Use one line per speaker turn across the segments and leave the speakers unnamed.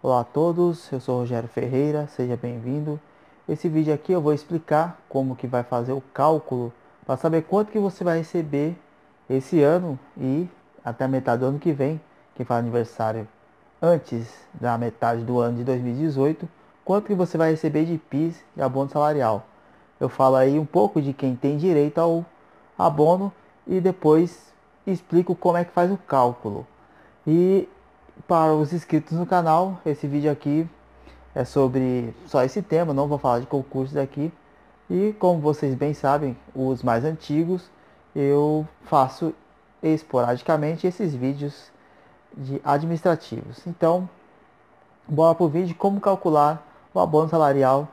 Olá a todos, eu sou Rogério Ferreira, seja bem-vindo. Esse vídeo aqui eu vou explicar como que vai fazer o cálculo para saber quanto que você vai receber esse ano e até a metade do ano que vem, quem faz aniversário antes da metade do ano de 2018, quanto que você vai receber de PIS e abono salarial. Eu falo aí um pouco de quem tem direito ao abono e depois explico como é que faz o cálculo. E para os inscritos no canal, esse vídeo aqui é sobre só esse tema, não vou falar de concursos aqui. E como vocês bem sabem, os mais antigos, eu faço esporadicamente esses vídeos de administrativos. Então, bora para o vídeo como calcular o abono salarial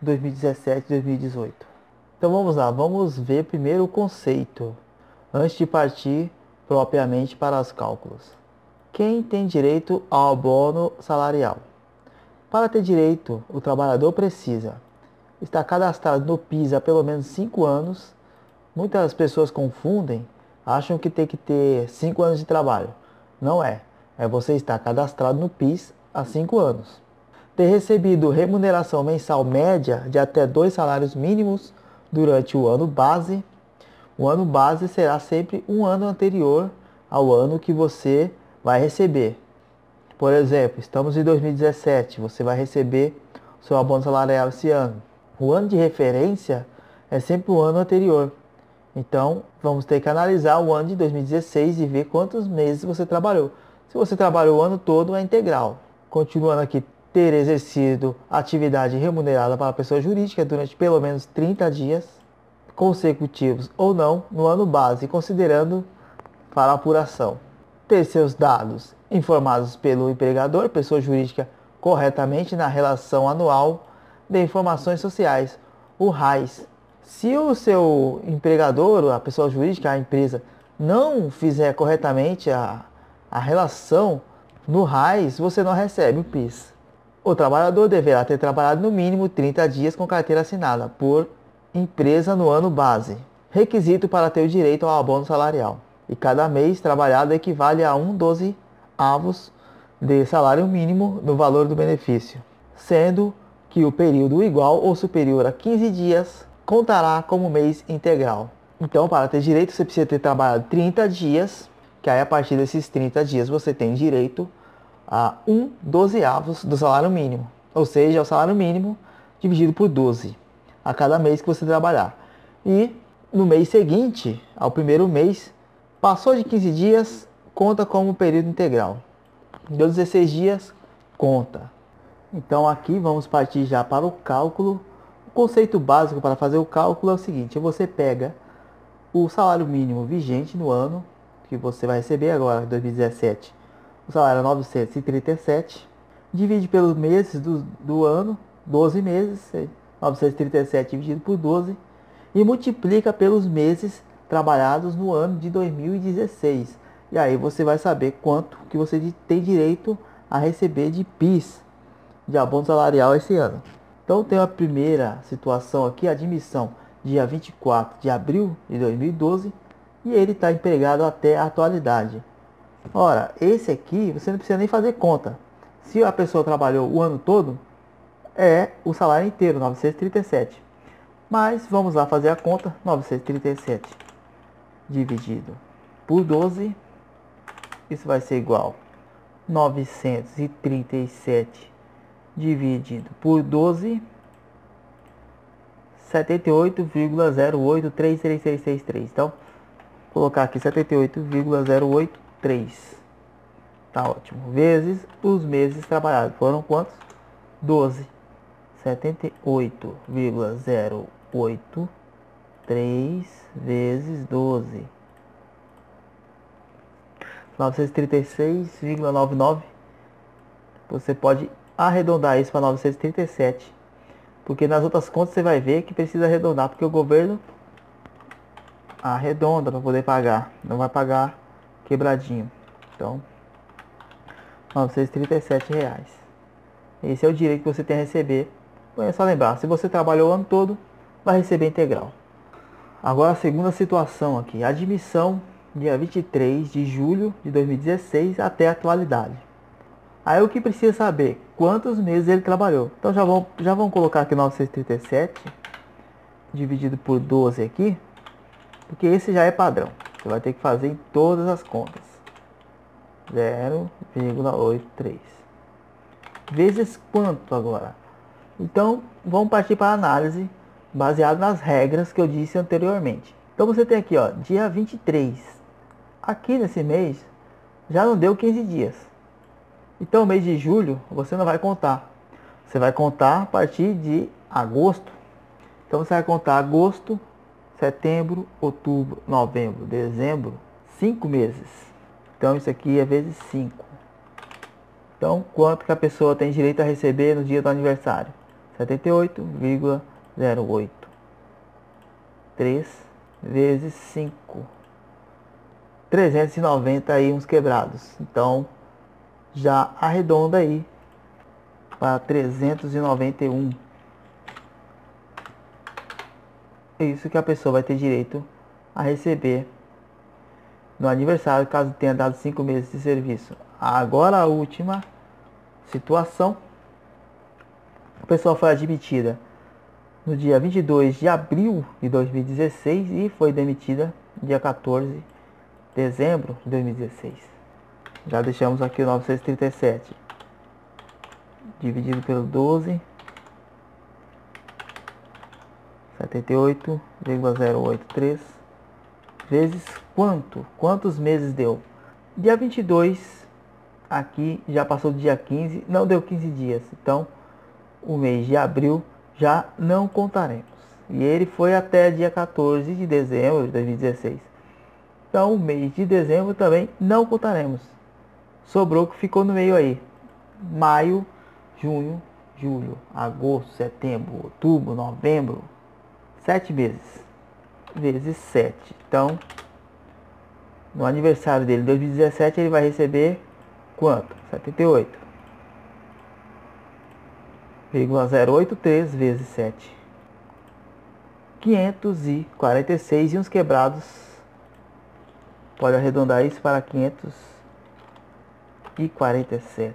2017-2018. Então vamos lá, vamos ver primeiro o conceito, antes de partir propriamente para os cálculos. Quem tem direito ao abono salarial? Para ter direito, o trabalhador precisa estar cadastrado no PIS há pelo menos 5 anos. Muitas pessoas confundem, acham que tem que ter 5 anos de trabalho. Não é. É você estar cadastrado no PIS há 5 anos. Ter recebido remuneração mensal média de até 2 salários mínimos durante o ano base. O ano base será sempre um ano anterior ao ano que você vai receber. Por exemplo, estamos em 2017, você vai receber seu abono salarial esse ano. O ano de referência é sempre o ano anterior. Então, vamos ter que analisar o ano de 2016 e ver quantos meses você trabalhou. Se você trabalhou o ano todo, é integral. Continuando aqui, ter exercido atividade remunerada para a pessoa jurídica durante pelo menos 30 dias consecutivos ou não no ano base, considerando para apuração. Ter seus dados informados pelo empregador, pessoa jurídica, corretamente na relação anual de informações sociais, o RAIS. Se o seu empregador, a pessoa jurídica, a empresa, não fizer corretamente a relação no RAIS, você não recebe o PIS. O trabalhador deverá ter trabalhado no mínimo 30 dias com carteira assinada por empresa no ano base. Requisito para ter o direito ao abono salarial. E cada mês trabalhado equivale a 1/12 de salário mínimo no valor do benefício, sendo que o período igual ou superior a 15 dias contará como mês integral. Então, para ter direito, você precisa ter trabalhado 30 dias, que aí a partir desses 30 dias você tem direito a 1/12 do salário mínimo, ou seja, o salário mínimo dividido por 12 a cada mês que você trabalhar. E no mês seguinte, ao primeiro mês, passou de 15 dias, conta como período integral. Deu 16 dias, conta. Então aqui vamos partir já para o cálculo. O conceito básico para fazer o cálculo é o seguinte: você pega o salário mínimo vigente no ano que você vai receber agora, 2017. O salário é 937, divide pelos meses do ano, 12 meses, 937 dividido por 12, e multiplica pelos meses trabalhados no ano de 2016. E aí você vai saber quanto que você tem direito a receber de PIS, de abono salarial, esse ano. Então tem a primeira situação aqui, a admissão dia 24 de abril de 2012, e ele está empregado até a atualidade. Ora, esse aqui você não precisa nem fazer conta. Se a pessoa trabalhou o ano todo, é o salário inteiro, 937. Mas vamos lá fazer a conta. 937 dividido por 12, isso vai ser igual 937 dividido por 12, 78,083333. Então, vou colocar aqui 78,083. Tá ótimo. Vezes os meses trabalhados. Foram quantos? 12. 78,083 vezes 12. 936,99. Você pode arredondar isso para 937. Porque nas outras contas você vai ver que precisa arredondar. Porque o governo arredonda para poder pagar. Não vai pagar quebradinho. Então, R$ 937. Esse é o direito que você tem a receber. É só lembrar, se você trabalhou o ano todo, vai receber integral. Agora a segunda situação aqui, admissão dia 23 de julho de 2016 até a atualidade. Aí o que precisa saber? Quantos meses ele trabalhou. Então já vamos colocar aqui 937 dividido por 12 aqui, porque esse já é padrão. Você vai ter que fazer em todas as contas. 0,83 vezes quanto agora? Então vamos partir para a análise baseado nas regras que eu disse anteriormente. Então você tem aqui, ó, dia 23. Aqui nesse mês já não deu 15 dias. Então o mês de julho você não vai contar. Você vai contar a partir de agosto. Então você vai contar agosto, setembro, outubro, novembro, dezembro, 5 meses. Então isso aqui é vezes 5. Então quanto que a pessoa tem direito a receber no dia do aniversário? 78,08. 3 vezes 5. 390 aí uns quebrados. Então já arredonda aí para 391. É isso que a pessoa vai ter direito a receber no aniversário, caso tenha dado 5 meses de serviço. Agora a última situação. A pessoa foi admitida no dia 22 de abril de 2016 e foi demitida no dia 14 de dezembro de 2016. Já deixamos aqui o 937 dividido pelo 12, 78,083 vezes quanto? Quantos meses deu? Dia 22, aqui já passou do dia 15, não deu 15 dias. Então, o mês de abril já não contaremos. E ele foi até dia 14 de dezembro de 2016. Então, o mês de dezembro também não contaremos. Sobrou o que ficou no meio aí. Maio, junho, julho, agosto, setembro, outubro, novembro. 7 meses. Vezes 7. Então, no aniversário dele, 2017, ele vai receber quanto? 78,083 vezes 7. 546 e uns quebrados. Pode arredondar isso para 547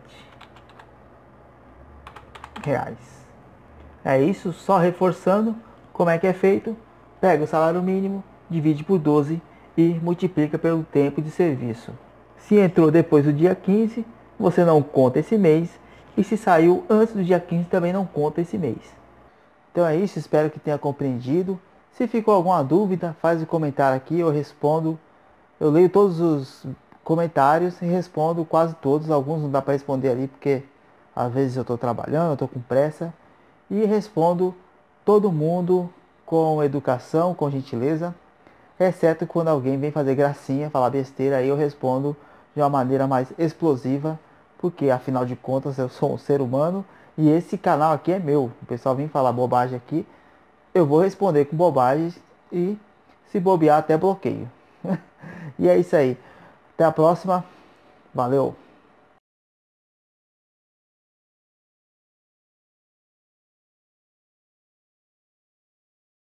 reais. É isso, só reforçando como é que é feito. Pega o salário mínimo, divide por 12 e multiplica pelo tempo de serviço. Se entrou depois do dia 15, você não conta esse mês. E se saiu antes do dia 15, também não conta esse mês. Então é isso, espero que tenha compreendido. Se ficou alguma dúvida, faz um comentário aqui, eu respondo. Eu leio todos os comentários e respondo quase todos. Alguns não dá para responder ali porque às vezes eu estou trabalhando, eu estou com pressa. E respondo todo mundo com educação, com gentileza. Exceto quando alguém vem fazer gracinha, falar besteira, aí eu respondo de uma maneira mais explosiva. Porque afinal de contas eu sou um ser humano e esse canal aqui é meu. O pessoal vem falar bobagem aqui, eu vou responder com bobagens e se bobear até bloqueio. E é isso aí. Até a próxima. Valeu.